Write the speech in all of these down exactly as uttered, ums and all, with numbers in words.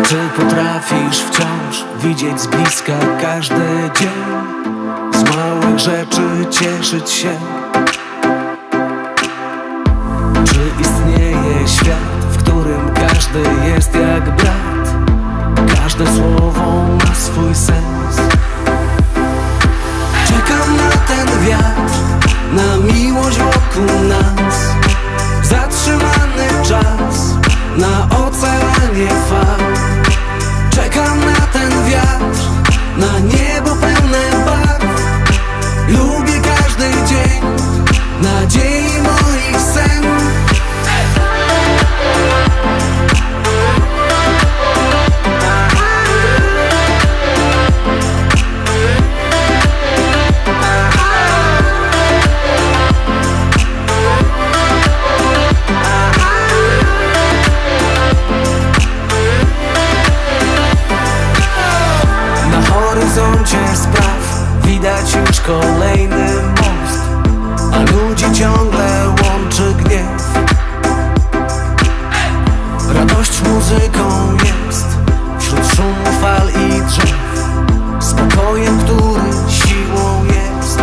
Czy potrafisz wciąż widzieć z bliska każdy dzień, z małych rzeczy cieszyć się? Czy istnieje świat, w którym każdy jest jak brat? Każde słowo ma swój sens. Czekam na ten wiatr, na miłość wokół nas, zatrzymany czas, na oceanie fal. Czekam na ten wiatr, na niebo pełne barw. Lubię każdy dzień, nadziei moich sen. Spraw widać już kolejny most, a ludzi ciągle łączy gniew. Radość muzyką jest wśród szumu fal i drzew, spokojem, który siłą jest.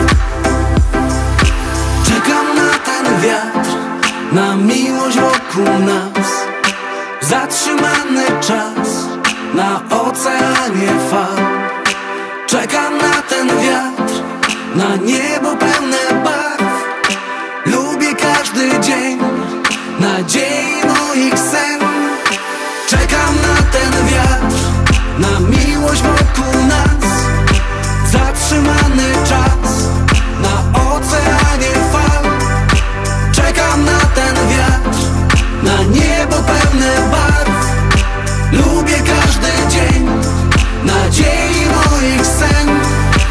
Czekam na ten wiatr, na miłość wokół nas, zatrzymany czas, na oceanie fal. Czekam na ten wiatr, na niebo pełne barw. Lubię każdy dzień, nadziei moich sen. Czekam na ten wiatr, na miłość wokół nas, zatrzymany czas, na oceanie fal. Czekam na ten wiatr, na niebo pełne barw. Lubię każdy dzień, nadziei moich sen.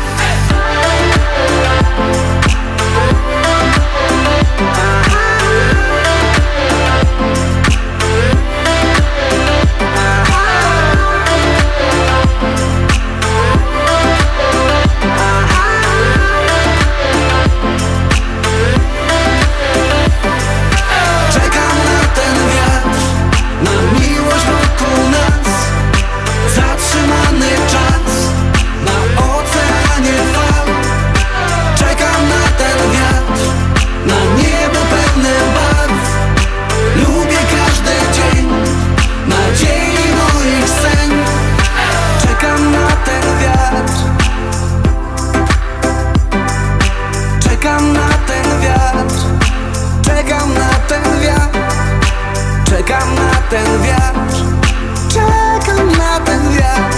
Czekam na ten wiatr, na miłość wokół nas, zatrzymany czas, na oceanie fal. Czekam na ten wiatr, na niebo pełne barw. Lubię każdy dzień, nadziei moich sen. Czekam na ten wiatr, czekam na ten wiatr, czekam na ten wiatr, czekam na ten wiatr, czekam na ten wiatr.